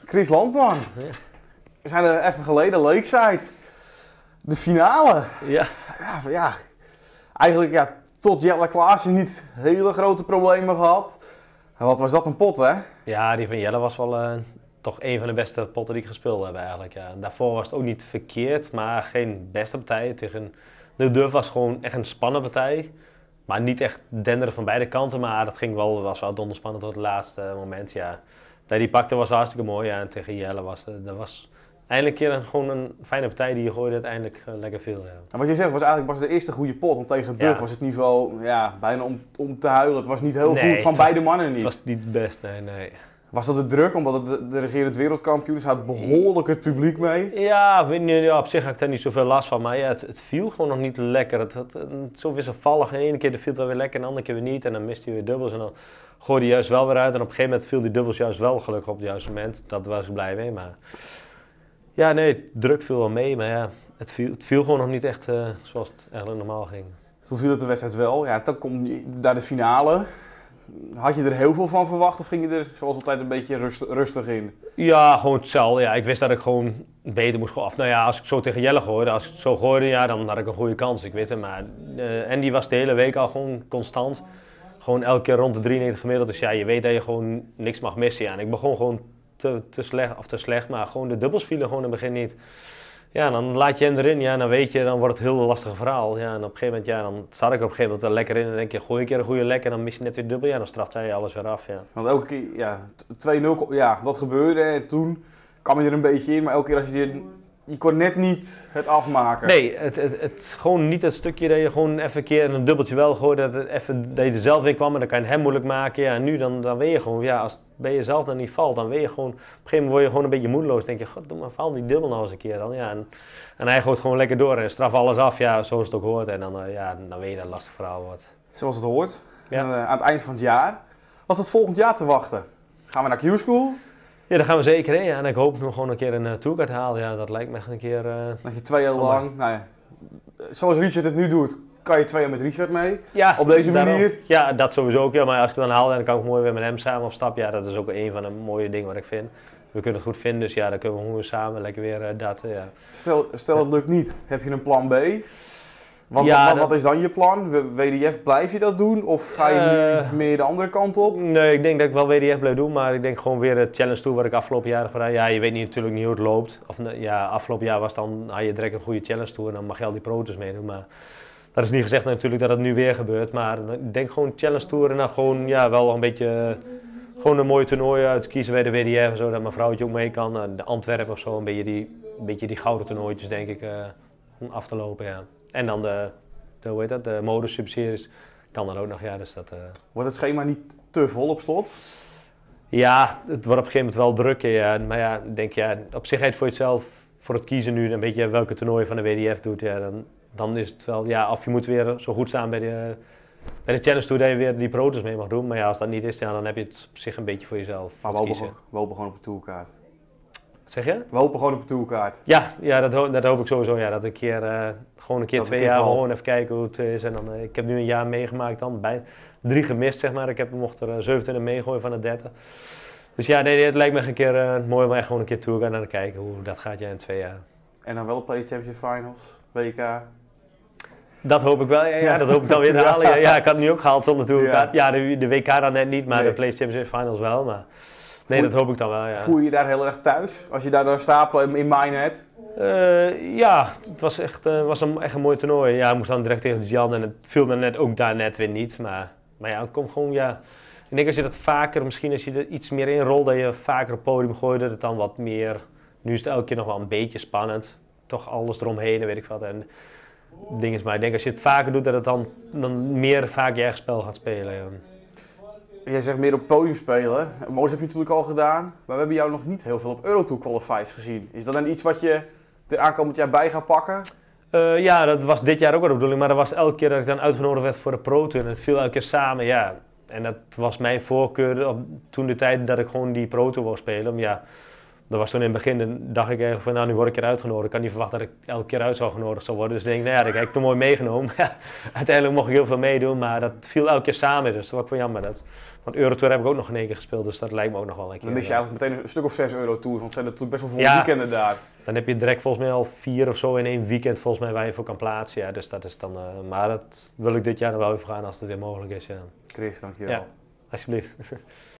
Chris Landman. Ja. We zijn er even geleden, Lakeside. De finale. Ja. Ja. Eigenlijk tot Jelle Klaassen niet hele grote problemen gehad. En wat was dat een pot, hè? Ja, die van Jelle was wel toch een van de beste potten die ik gespeeld heb eigenlijk. Ja. Daarvoor was het ook niet verkeerd, maar geen beste partij. Tegen de Durf was gewoon echt een spannende partij. Maar niet echt denderen van beide kanten, maar dat was wel donderspannend tot het laatste moment. Ja. Dat die pakte was hartstikke mooi, ja. En tegen Jelle was eindelijk een keer gewoon een fijne partij die je gooide uiteindelijk lekker veel. Ja. En wat je zegt was eigenlijk de eerste goede pot, want tegen Durf Ja. was het niveau bijna om te huilen. Het was niet heel Nee, goed, van beide mannen niet. Het was niet het best, nee. Was dat de druk, omdat het de regerend wereldkampioen is, had behoorlijk het publiek mee? Ja, weet niet, ja, op zich had ik daar niet zoveel last van, maar ja, het viel gewoon nog niet lekker. Het zo wisselvallig. De ene keer viel het wel weer lekker en de andere keer weer niet. En dan miste hij weer dubbels en dan gooide hij juist wel weer uit. En op een gegeven moment viel die dubbels juist wel gelukkig op het juiste moment. Dat was ik blij mee, maar... Ja, nee, druk viel wel mee, maar ja, het viel gewoon nog niet echt zoals het eigenlijk normaal ging. Toen viel het de wedstrijd wel. Ja, dan kom je naar de finale. Had je er heel veel van verwacht of ging je er zoals altijd een beetje rustig in? Ja, gewoon hetzelfde. Ja, ik wist dat ik gewoon beter moest gooien. Nou ja, als ik zo tegen Jelle gooide, als ik zo gooide, ja, dan had ik een goede kans. Ik weet het, maar Andy was de hele week al gewoon constant. Gewoon elke keer rond de 93 gemiddeld. Dus ja, je weet dat je gewoon niks mag missen. Ja. En ik begon gewoon te slecht, maar gewoon de dubbels vielen gewoon in het begin niet. Ja, dan laat je hem erin, ja, dan weet je, dan wordt het een heel lastig verhaal. Ja, en op een gegeven moment, ja, dan zat ik op een gegeven moment er lekker in en dan denk je, gooi een keer een goede lek en dan mis je net weer dubbel, ja, dan straft hij alles weer af, ja. Want elke keer, ja, 2-0, ja, wat gebeurde en toen kwam je er een beetje in, maar elke keer als je kon net niet het afmaken. Nee, het gewoon niet het stukje dat je gewoon even een keer een dubbeltje wel gooit, dat je er zelf in kwam en dan kan je het hem moeilijk maken. Ja, en nu dan weet je gewoon, ja, als het bij jezelf dan niet valt, dan weet je gewoon, op een gegeven moment word je gewoon een beetje moedeloos. Dan denk je, god, maar val die dubbel nou eens een keer dan. Ja, en hij gooit gewoon lekker door en straf alles af, ja, zoals het ook hoort. En dan, dan weet je dat het een lastig verhaal wordt. Zoals het hoort. Ja. En, aan het eind van het jaar. Wat is het volgend jaar te wachten? Gaan we naar Q-School? Ja, daar gaan we zeker heen. Ja. En ik hoop nog gewoon een keer een tourkaart halen. Ja, dat lijkt me echt een keer... Dat je 2 jaar lang, nou ja, zoals Richard het nu doet, kan je 2 jaar met Richard mee. Ja, op deze daarom. manier. Ja, dat sowieso ook. Ja, maar als ik het dan haal, dan kan ik mooi weer met hem samen op stap. Ja, dat is ook een van de mooie dingen wat ik vind. We kunnen het goed vinden, dus ja, dan kunnen we gewoon samen lekker weer dat. Ja. Stel het lukt niet, heb je een plan B? Wat is dan je plan? WDF, blijf je dat doen? Of ga je nu meer de andere kant op? Nee, ik denk dat ik wel WDF blijf doen, maar ik denk gewoon weer het Challenge Tour wat ik afgelopen jaar heb gedaan. Ja, je weet natuurlijk niet hoe het loopt. Ja, afgelopen jaar had je direct een goede Challenge Tour en dan mag je al die proto's meedoen. Maar dat is niet gezegd natuurlijk dat het nu weer gebeurt. Maar ik denk gewoon Challenge Tour en dan gewoon wel een beetje... Gewoon een mooi toernooi uitkiezen bij de WDF, zodat mijn vrouwtje ook mee kan. De Antwerpen of zo, een beetje die gouden toernooitjes denk ik af te lopen, ja. En dan de modus subseries kan dan ook nog, ja. Dus dat, Wordt het schema niet te vol op slot? Ja, het wordt op een gegeven moment wel druk, ja. Maar ja, ik denk, ja, op zich voor jezelf, voor het kiezen nu, een beetje welke toernooi van de WDF doet, ja, dan is het wel, ja, of je moet weer zo goed staan bij de Challenge Tour dat je weer die proto's mee mag doen. Maar ja, als dat niet is, ja, dan heb je het op zich een beetje voor jezelf. Maar we hopen gewoon op een tourkaart. Wat zeg je? We hopen gewoon op een tourkaart. Ja, dat hoop ik sowieso. Ja, dat een keer, gewoon een keer 2 jaar gewoon even kijken hoe het is. En dan, ik heb nu een jaar meegemaakt dan, 3 gemist zeg maar. Ik mocht er 27 meegooien van de 30. Dus ja, nee, het lijkt me echt een keer mooi om echt gewoon een keer toe gaan en dan kijken hoe dat gaat in 2 jaar. En dan wel op Play Championship Finals, WK. Dat hoop ik wel, ja, dat hoop ik dan weer te halen. Ja, ik had het nu ook gehaald zonder tourkaart. Ja, de WK dan net niet, maar de Play Championship Finals wel. Maar nee, dat hoop ik dan wel, ja. Voel je je daar heel erg thuis? Als je daar dan staat in Minehead? Ja, het was echt een mooi toernooi. Ja, ik moest dan direct tegen de Jan en het viel me net ook daar net weer niet. Maar ja, het komt gewoon, ja. Ik denk als je dat vaker, misschien als je er iets meer in rolt, dat je vaker op het podium gooit, dat het dan wat meer... Nu is het elke keer nog wel een beetje spannend. Toch alles eromheen en weet ik wat. En ding is, maar ik denk als je het vaker doet, dat het dan meer vaak je eigen spel gaat spelen. Ja. Jij zegt meer op podium spelen. Moos heb je natuurlijk al gedaan, maar we hebben jou nog niet heel veel op Eurotour qualifiers gezien. Is dat dan iets wat je er aankomend jaar bij gaat pakken? Ja, dat was dit jaar ook wel de bedoeling, maar dat was elke keer dat ik dan uitgenodigd werd voor de Pro Tour en het viel elke keer samen, ja. En dat was mijn voorkeur toen de tijd dat ik gewoon die Pro Tour wou spelen. Maar ja, dat was toen in het begin, dan dacht ik eigenlijk van nou, nu word ik er uitgenodigd. Ik kan niet verwachten dat ik elke keer genodigd zou worden. Dus ik denk, nou ja, dat heb ik toen mooi meegenomen. Ja, uiteindelijk mocht ik heel veel meedoen, maar dat viel elke keer samen, dus dat was wel jammer. Want Eurotour heb ik ook nog in één keer gespeeld, dus dat lijkt me ook nog wel een keer. Dan mis je eigenlijk meteen een stuk of 6 Eurotours, want zijn er natuurlijk best wel veel Ja. weekenden daar. Dan heb je direct volgens mij al 4 of zo in één weekend volgens mij waar je voor kan plaatsen. Ja, dus dat is dan, maar dat wil ik dit jaar nog wel even gaan als het weer mogelijk is. Ja. Chris, dankjewel. Ja. Alsjeblieft.